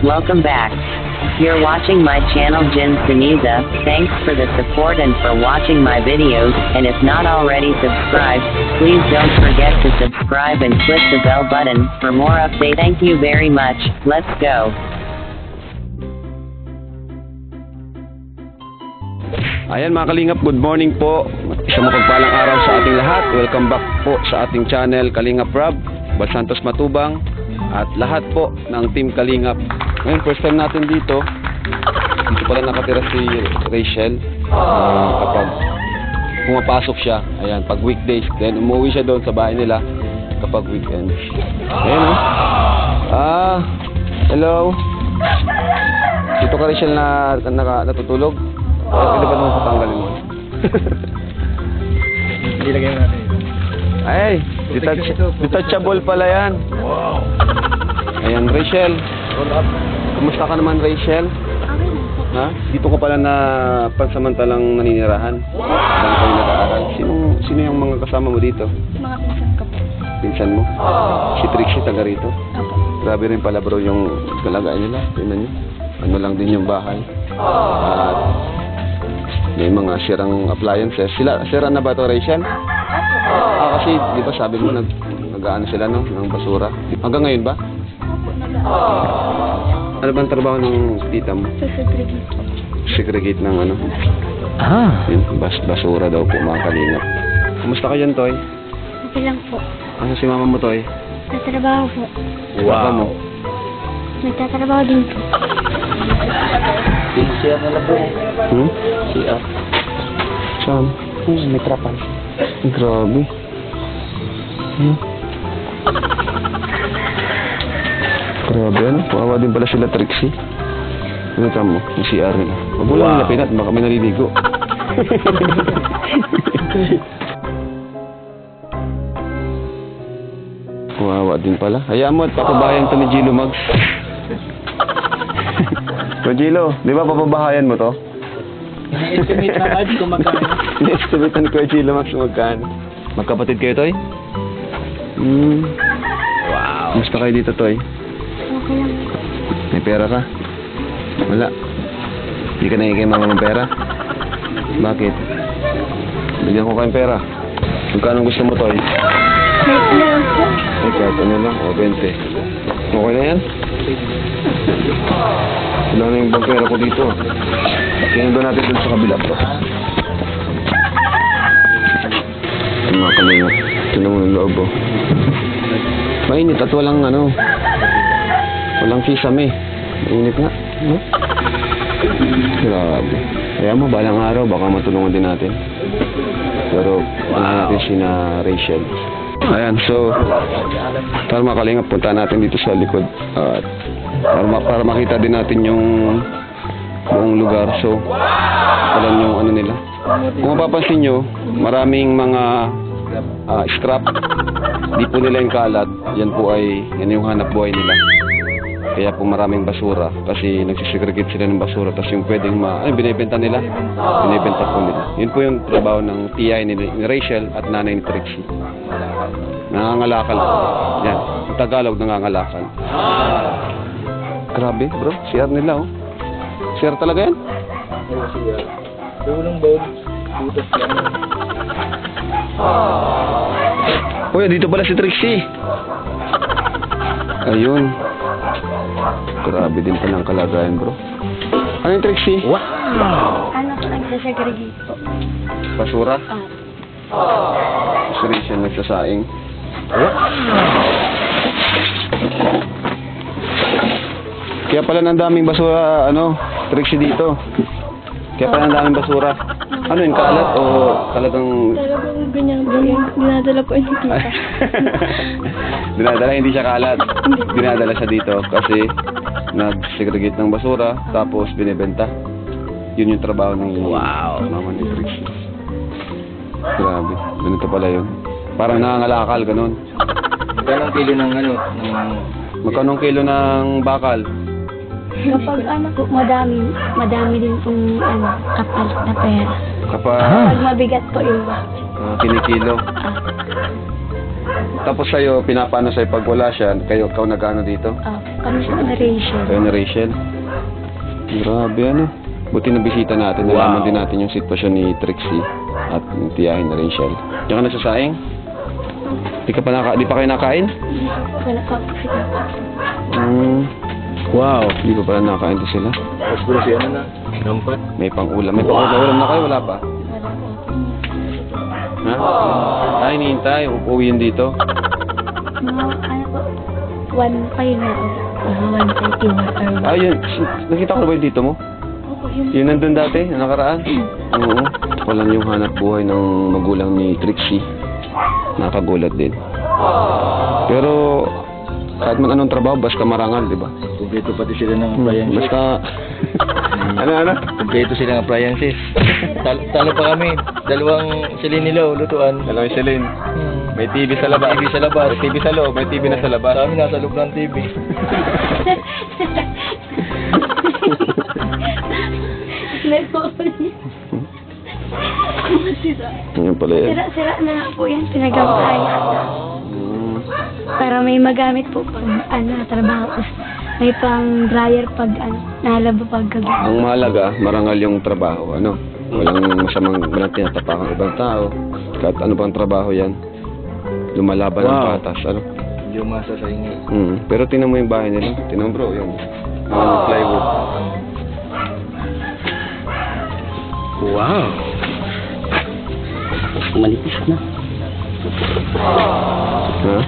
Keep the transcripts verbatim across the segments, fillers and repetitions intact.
welcome back. You're watching my channel Jin Suniza. Thanks for the support and for watching my videos, and if not already subscribed, please don't forget to subscribe and click the bell button for more updates. Thank you very much. Let's go. Ayan mga Kalingap, good morning po. Isang mapagpalang araw sa ating lahat. Welcome back po sa ating channel Kalingap Rob, Bal Santos Matubang, at lahat po ng Team Kalingap. Ngayon, first time natin dito. Dito pala nakatira si Rachel. uh, Kapag pumapasok siya, ayan, pag weekdays, then umuwi siya doon sa bahay nila kapag weekends. Ayan o. Ah, hello. Dito ka Rachel na, na natutulog? Pwede ba naman patanggalin mo? Ilagay mo natin ito. Ay, detach detachable pala yan. Wow. Ayan, Rachel. Kumusta ka naman, Rachel? Ha? Dito ka pala na pansamantalang naninirahan? Habang kayo nag-aaral. Sino, sino yung mga kasama mo dito? Mga pinsan ko po. Pinsan mo? Si Trixie, taga rito? Opo. Grabe rin pala bro yung kalagayan nila. Tingnan nyo. Ano lang din yung bahay. At may mga sirang appliances. Sila, sira na ba ito, Rachel? Ah, kasi, di ba sabi mo, nag, nag-ano sila, no? Ng basura. Hanggang ngayon ba? Opo, nag-aaral. Ano ba ang trabaho ng tita mo? Sa segregate po. Segregate ng ano? Ah. Yun, bas basura daw po, mga Kalingap. Kumusta ka dyan, Toy? Okay lang po. Ano si mama mo, Toy? Nagtatrabaho po. Papa mo? Nagtatrabaho din po. C R na lang po. Hmm? C R. Saan? Hmm, may trapan. Grabe. Hmm? Grabe, ano? Kawawa din pala sila, Trixie. Ano tamo? Yung C R nila. Huwag mo lang lapinat, baka may naliligo. Kawawa din pala. Hayaan mo at papabahayan to ni Gilo Mags. So Gilo, di ba papabahayan mo to? Estimate na Mads kung magkano. Ina-estimate ni Kuya Gilo Mags kung magkano. Magkapatid kayo, Toy? Hmm. Wow. Kumusta kayo dito, Toy? Okay lang po. May pera ka? Wala. Hindi ka nangigay mama ng pera? Bakit? Bigyan ko kayong pera. Magkano gusto mo, Toy? May lang po. Ay, kahit ano lang. O, twenty. Okay na yan? Wala na yung bang pera ko dito. Tingnan ba natin dun sa kabila, bro? Ang mga Kalingap. Tingnan mo yung loob, oh. Mainit at walang ano. Walang kisame. Mainit nga. No? Grabe. Kaya mo, balang araw, baka matulungan din natin. Pero, wala natin si na Rachel. Ayan, so, para mga Kalingap, punta natin dito sa likod. At, para, para makita din natin yung buong lugar. So, alam yung ano nila. Kung mapapansin nyo, maraming mga uh, scrap. Di po nila yung kalat. Yan po ay, yan yung hanap buhay nila. Kaya po maraming basura kasi nagsisegregate sila ng basura, tapos yung pwedeng ma... Ay, binibenta nila. Binibenta po nila. Yun po yung trabaho ng T I ni, ni Rachel at nanay ni Trixie. Nangangalakal po. Yan. Ang Tagalog, nangangalakal. Grabe, bro. C R nila, oh. C R talaga yan? Ay, C R. Bulong bowl. Butas lang. Uy, dito pala si Trixie. Ayun. Grabe din palang kalagayan, bro. Ano yung Trixie? Wow! Ano po, nagsasegregate po. Basura? Ah. Si Rachel nagsasaing. Kaya pala ng daming basura, ano, Trixie dito. Kaya pala ng daming basura. Ano yung kalat o talagang... Talagang ganyan, ganyan. Dinadala po yung tita. Dinadala, hindi siya kalat. Dinadala siya dito kasi nag-segregate ng basura tapos binibenta. Yun yung trabaho ni Wow. mama ni Trixie. Grabe, ganito pala yun. Parang nangangalakal, ganun. Magkano kilo ng ano? Ng... Magkano kilo ng bakal? Kapag ano po, madami, madami din pong ano, kapalit na pera. Kapag Pag mabigat po yung uh, kinikilo. ah, Tapos sa'yo, pinapano sa'yo pag wala siya, kayo, ikaw nag-ano dito? Ah, kami sa narration. Kayo na Rachel? Grabe ano. Buti na bisita natin, nalaman din natin yung sitwasyon ni Trixie at yung tiyahin na Rachel. Diyan ka na sa saing? Di ka pa naka, di pa kayo nakain? Wala pa po sila. Hmm. Wow, di pa pala nakain to sila. Tapos bro, si ano na? Nampat? May pang-ulam. May pang-ulam na kayo, wala pa? Wala po. Ha? Ay, hinihintay. Uuwi yun dito. Mga ano po, one five na o. Mga one thirty one or one. Ah, yun. Nakita ko na ba yung dito mo? Opo, yun. Yun nandun dati, yung nakaraan. Oo. Walang yung hanap buhay ng magulang ni Trixie. Nakagulat din. Pero, kahit man anong trabaho, basta marangal, di ba? Kompleto pati sila ng Hmm, appliances. basta... ano, ano? Kompleto sila ng appliances. Tal talo pa kami. Dalawang silinilaw, lutuan. Dalawang silin. Hmm. May T V sa labas. May T V sa labas. May T V sa loob. May T V na sa labas. Sa amin nasa loob ng T V. May po po niya. Sira. Yan pala yan. Sira-sira na nga po yan. Pinagawaayos na. Hmm. Para may magamit po pag ano, trabaho. Tapos may pang dryer pag ano, nalaba pag gabi. Ang mahalaga, marangal yung trabaho. Ano? Walang masamang, walang tinatapakang ibang tao. Kahit ano bang trabaho yan. Lumalaban ng Wow. patas. Ano? Hindi umasa sa inyo. Hmm. Pero tingnan mo yung bahay nila. Tingnan mo bro, yung mga plywood. Wow. Malipis na. Ha?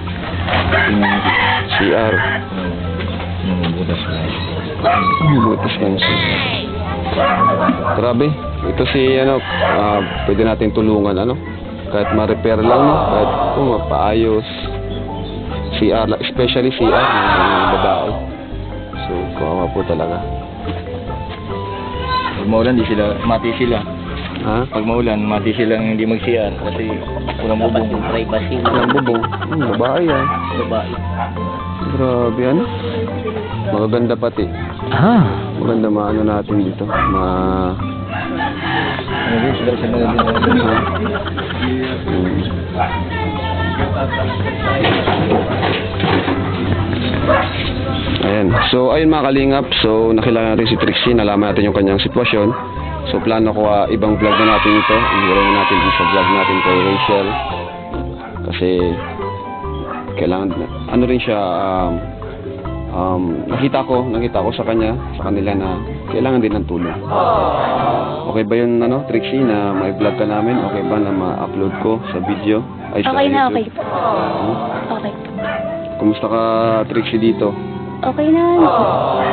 C R. Hmm, butas na. Butas lang siya. Grabe. Ito si ano, ah, pwede natin tulungan ano. Kahit ma-repair lang, no? Kahit oh, mapaayos. C R, lang, especially C R ng babae. So, kawawa po talaga. Pag maulan, di sila, mati sila. Ha? Pag maulan, mati silang hindi mag-C R kasi walang bubong. Yung privacy mo. Ang bubong. Hmm, babae yan. Babae. Grabe ano. Magaganda pati. Ah. Maganda maano natin dito. Ma... Ano din sila sa mga din. Hmm. Ayan. So, ayun mga kalingap. So, nakilala natin si Trixie. Nalaman natin yung kanyang sitwasyon. So, plano ko uh, ibang vlog na natin ito. Ihirin na natin sa vlog natin kay Rachel. Kasi, kailangan, ano rin siya, um, um, nakita ko, nakita ko sa kanya, sa kanila na kailangan din ng tulong. Okay ba yun, ano, Trixie, na may vlog ka namin? Okay ba na ma-upload ko sa video? Ay, sa Okay na, YouTube? okay po. Hmm? Okay po. Kumusta ka, Trixie, dito? Okay na ano po.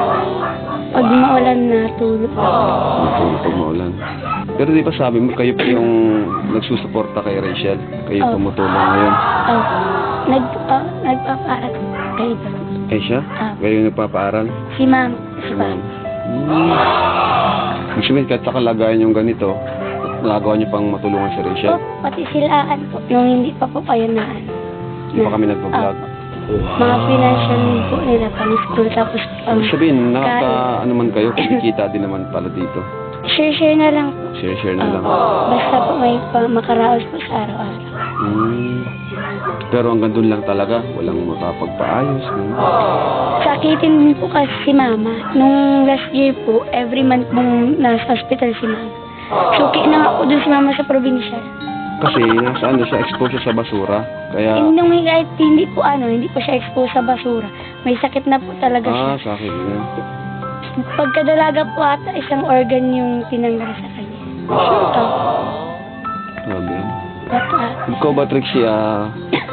Pag maulan na, tulog. Dito, pag maulan. Pero di ba sabi mo, kayo pa yung nagsusuporta kay Rachel? Kayo Oh. tumutulong ngayon? Oh, nag, oh, nagpapaaral kayo ba? Eh siya? Ah. Kayo yung nagpapaaral? Si ma'am. Si ma'am. Hmm. Ibig sabihin, kahit sa kalagayan yung ganito, nagagawa niyo pang matulungan si Rachel? Oh, pati silaan po. Yung hindi pa po kayo na ano. Di ba kami nagpa-vlog? Mga financial need po nila pang school. Tapos pang Ibig sabihin, nakaka, kain. ano man kayo, kumikita din naman pala dito. Share-share na lang po. Share-share na lang. Oh, basta po may pa, makaraos po sa araw-araw. Hmm. Pero hanggang doon lang talaga, walang makapagpaayos. Hmm. Sakitin din po kasi si mama. Nung last year po, every month mong nasa hospital si mama. Suki na nga po dun si mama sa probinsya. Kasi nasa ano siya, exposed siya sa basura. Kaya, Hindi nung kahit hindi po ano, hindi po siya exposed sa basura. May sakit na po talaga siya. ah, sa akin yun. Pagkadalaga po ata, isang organ yung tinanggal sa kanya. Oh, Grabe yan. bata. Ikaw ba, Trixie, ah,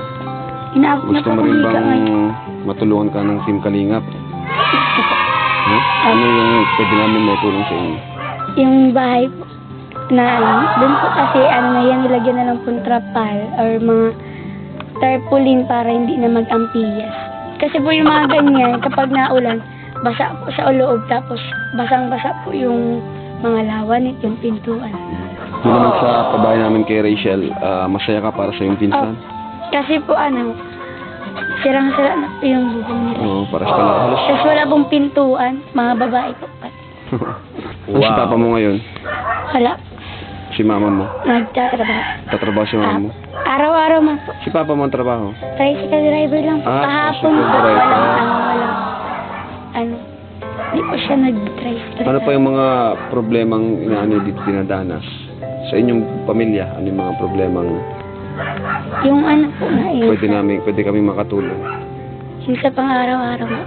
Inaabot na gusto po mo kung rin higa bang ngayon. matulungan ka ng Team Kalingap? Gusto po. Huh? Ano yung pwede namin may tulong sa inyo? Yung bahay po, na ano, dun po kasi ano na yan, nilagyan na lang pong trapal or mga tarpaulin para hindi na mag-ampiyas. Kasi po yung mga ganyan, kapag naulan, basa po sa loob, tapos basang-basa po yung mga lawan, yung pintuan. Yun naman sa pabahay namin kay Rachel, ah, masaya ka para sa iyong pinsan? Kasi po ano, sirang-sira na po yung bubong nila. Oo, para sa pala. Halos. Tapos wala pong pintuan, mga babae po pati. Ano si papa mo ngayon? Wala. Si mama mo? Nagtatrabaho. Tatrabaho si mama mo? Ah, araw-araw man po. Si papa mo ang trabaho? Tricycle driver lang po. Ah, Kahapon tricycle po. driver. Walang ano, walang, ano, hindi po siya nag-tricycle. Ano pa yung mga problemang inaano dito dinadanas? Sa inyong pamilya, ano yung mga problemang Yung ano po na yun. pwede namin, pwede kami makatulong? Yung sa pang-araw-araw mo.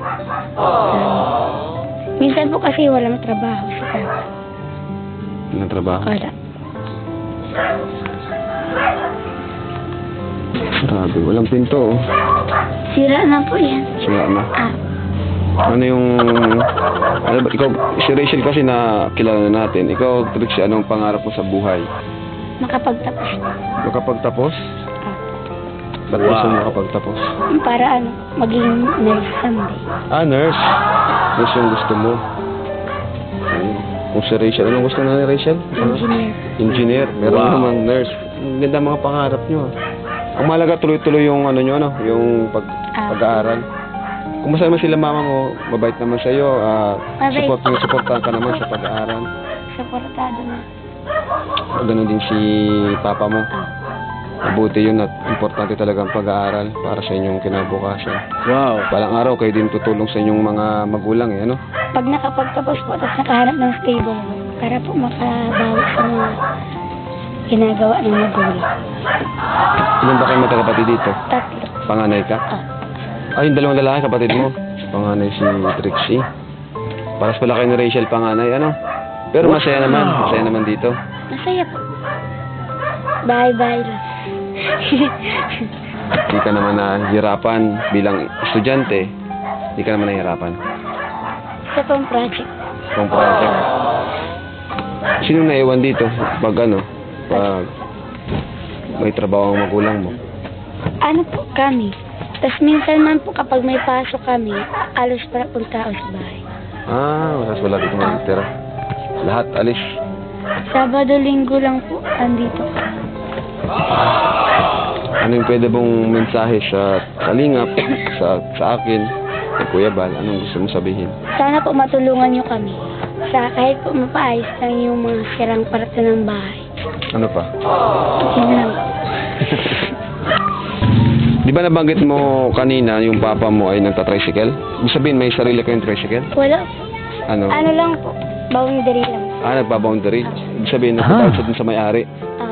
Minsan po kasi walang trabaho sa papa. Ng trabaho? Wala. Grabe, walang pinto oh. Sira na po yan. Sira na. Ah, Ano yung, ano ba, ikaw, si Rachel kasi na kilala na natin. Ikaw, Trixie, anong pangarap mo sa buhay? makapagtapos. Makapagtapos? Ah, Ba't gusto mo makapagtapos? para ano, maging nurse someday. Ah, nurse. Nurse yung gusto mo. Ayun. Kung si Rachel, anong gusto na ni Rachel? Engineer. Engineer. Meron Wow. namang nurse. Ang ganda mga pangarap nyo. Ang malaga tuloy-tuloy yung ano nyo, ano, yung pag, Ah. pag-aaral. Kumusta naman sila mama mo? Mabait naman sa'yo. Uh, Mabait. support, yung supportan ka naman sa pag-aaral. Supportado na. Ganun din si papa mo. Ah, Mabuti yun at importante talaga ang pag-aaral para sa inyong kinabukasan. Wow. Balang araw kayo din tutulong sa inyong mga magulang eh, ano? pag nakapagtapos po, tapos nakahanap ng stable work, para po makabawi sa mga ginagawa ng magulang. Ilan ba kayo magkakapatid dito? Tatlo. Panganay ka? Ah, Ay, yung dalawang lalaki kapatid mo. Panganay si Trixie. Paras pala kayo ni Rachel panganay, ano? Pero masaya naman, masaya naman dito. masaya po. Bye-bye lang. Hindi ka naman nahihirapan bilang estudyante. Hindi ka naman nahihirapan. Sa pang project. Kung project. Sino naiwan dito? Pag ano? Pag may trabaho ang magulang mo. Ano po kami? Tapos minsan man po kapag may pasok kami, alos para pong tao sa bahay. Ah, masas wala dito magtira. Lahat alis. Sabado, linggo lang po, andito kami. Ano yung pwede mong mensahe sa Kalingap, sa, sa akin, kay Kuya Bal? Anong gusto mong sabihin? Sana po matulungan nyo kami. Sa kahit po mapaayos lang yung mga sirang parte ng bahay. Ano pa? Yun lang. Di ba nabanggit mo kanina yung papa mo ay nagta-tricycle? Ibig sabihin may sarili kayong tricycle? Wala po. Ano? Ano lang po, boundary lang. Ah, nagpa-boundary. Ibig sabihin nagtatawag sa dun sa may-ari. Ah,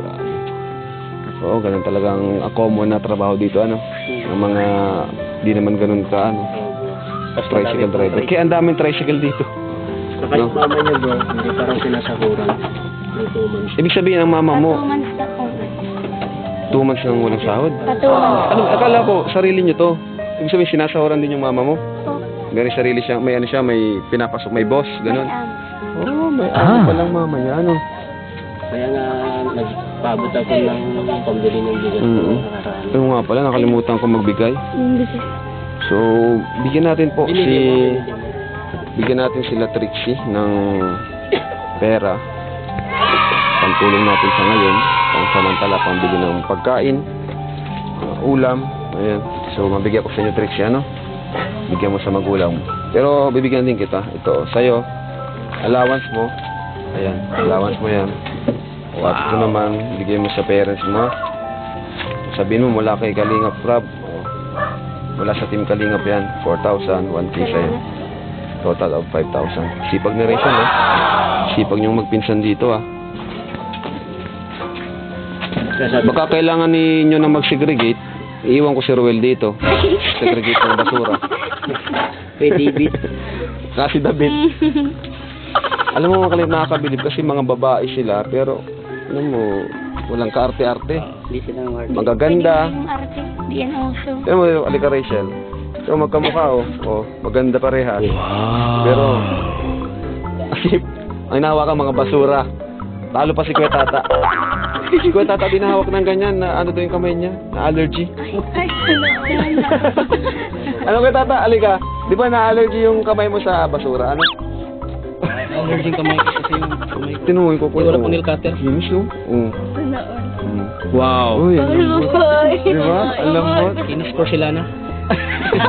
Oo, ganun talagang ang common na trabaho dito, ano? Ang mga, di naman ganun ka, ano? Tricycle driver. Kaya ang daming tricycle dito. Kahit mama niya bro, hindi parang sinasahuran. Yung two months. Ibig sabihin ang mama mo, patuman sa po. two months nang walang sahod. Patuman. Ano, akala ko, sarili nyo to. Ibig sabihin, sinasahuran din yung mama mo. Po. May sarili siya, may ano siya, may pinapasok, may boss, ganun. May amo. Oo, oh, may ano palang mama niya, ano? Kaya nga, nagpabot ako ng pambili ng bigas Mm ko nakaraan. Oo nga pala, nakalimutan ko magbigay. Hindi ko. So, bigyan natin po si... Binili mo, binili mo. Bigyan natin sila Trixie ng pera. Pantulong natin sa ngayon. Pangsamantala, pambili ng pagkain, mga ulam. Ayan. So, mabigyan ko sa inyo Trixie, ano? Bigyan mo sa magulang mo. Pero, bibigyan din kita. Ito, sa'yo. Allowance mo. Ayan, allowance mo yan. O, at ito naman, bigyan mo sa parents mo. Sabihin mo, mula kay Kalingap Rob. O, mula sa Team Kalingap yan. four thousand, one K sa'yo. Total of five thousand. Sipag na rin siya, no? Sipag niyong magpinsan dito, ah. Kaya sabi, Baka kailangan ninyo na mag-segregate. Iiwan ko si Ruel dito. Segregate ng basura. kay David. Kasi David. Alam mo mga kalim, nakakabilib kasi mga babae sila. Pero, alam mo, walang kaarte-arte. Hindi sila ng Magaganda. Yung arte, di yan also. Alam mo, alika Rachel. So, magkamukha, oh. Oh, maganda parehas. Wow. Pero, asip, ang hinahawakan mga basura. Talo pa si Kuya Tata. Si Kuya Tata dinahawak ng ganyan na ano daw yung kamay niya, na allergy. Ay, ano, Ano Kuya Tata, alika. Di ba na-allergy yung kamay mo sa basura? Ano? Allergy kamay ko kasi yung kamay ko. Tinuloy ko ko. Wala pang nail cutter. Ginis, oh. Oo. Mm. Wow. Uy, ang lambot. Di ba? Ang lambot. Kinis porcelana.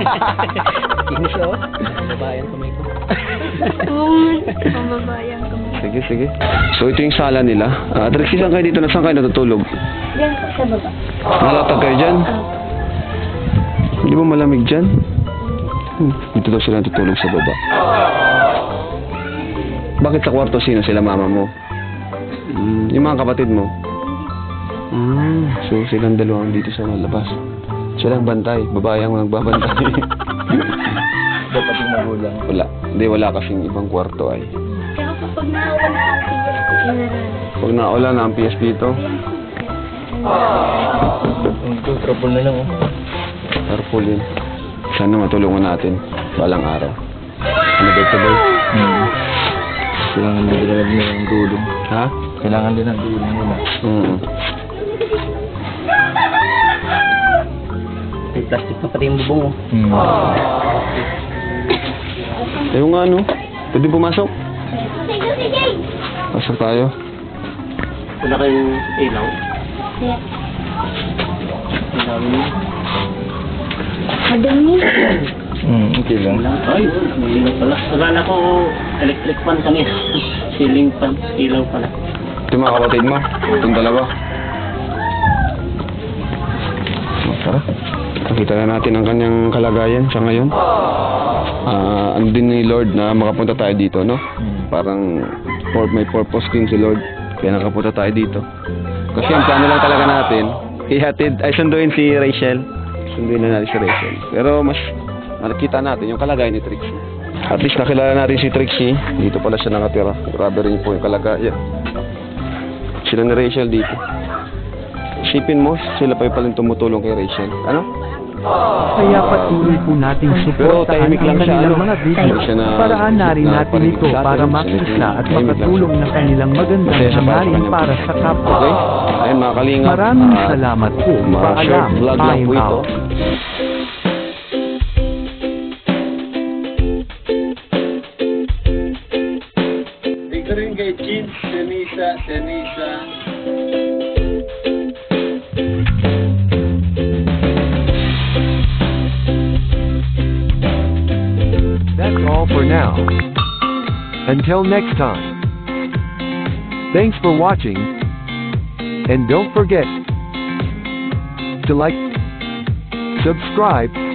Kinis oh. Babayan kamay ko. Oo, pambabayang kami. Sige, sige. So, ito yung sala nila. Ah, Trixie, saan kayo dito? Saan kayo natutulog? Diyan po sa baba. Nalatag kayo dyan? Ah, Hindi ba malamig dyan? Hmm, dito daw sila natutulog sa baba. Bakit sa kwarto sino sila mama mo? Hmm, yung mga kapatid mo? Hmm, so silang dalawang dito sa labas. Silang bantay. Babae ang nagbabantay. Dapat yung magulang. Wala. Hindi, wala kasing ibang kwarto ay. kaya kapag naulan na ang tigas, inaralan. Pag naulan na ang P S P ito, Ito, trouble na lang oh. tarpaulin. Sana matulungan natin balang araw. Ano ba ito ba? Hmm. Kailangan din nila ng tulong. Ha? Kailangan din ng tulong nila. Mm. May plastic pa pati yung bubong oh. Hmm. Ayun nga, no? Pwede pumasok? Pasok tayo. Wala kayong ilaw? Kaya, Ilaw niyo? madami. Hmm, okay lang. Ay, ilaw pala. Akala ko electric fan kanina. Ceiling fan, ilaw pala. Ito yung mga kapatid mo. Itong dalawa. Oh, tara. Nakita na natin ang kanyang kalagayan sa ngayon. Ah, ano din ni Lord na makapunta tayo dito, no? Parang for may purpose din si Lord. Kaya nakapunta tayo dito. Kasi ang plano lang talaga natin, ihatid, ay sunduin si Rachel. Sunduin na natin si Rachel. Pero mas nakita natin yung kalagayan ni Trixie. At least nakilala natin si Trixie. Dito pala siya nakatira. Grabe rin po yung kalagayan. Sila ni Rachel dito. Isipin mo, sila pa yung palang tumutulong kay Rachel. Ano? Kaya patuloy po nating Pero suportahan tahimik ang lang siya, kanilang ano? mga video. Siya na- Paraan na rin na natin parinig ito sa atin. para Tahimik makita lang at siya. makatulong ng kanilang magandang Masaya siya para sa hangarin kanyang para sa kapwa. Okay? Ayun mga kalingap. Maraming Ah, salamat po. mga short Paalam. vlog lang Time po ito. out. Ikaw rin kay Jean, Denisa, Denisa. That's all for now. Until next time. Thanks for watching. And don't forget to like, subscribe,